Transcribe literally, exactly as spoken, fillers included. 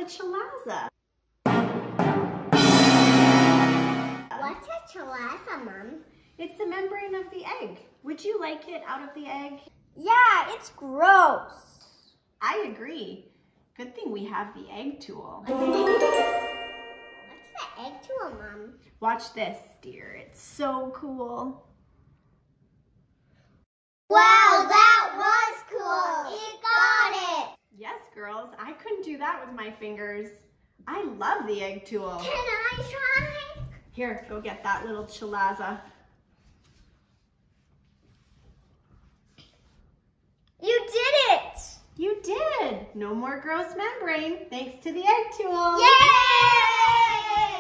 chalaza. What's a chalaza, Mom? It's the membrane of the egg. Would you like it out of the egg? Yeah, it's gross. I agree. Good thing we have the egg tool. What's the egg tool, Mom? Watch this, dear. It's so cool. Wow, that was cool. You got it. Yes, girls. I couldn't do that with my fingers. I love the egg tool. Can I try? Here, go get that little chalaza. You did it. You did. No more gross membrane, thanks to the egg tool. Yay!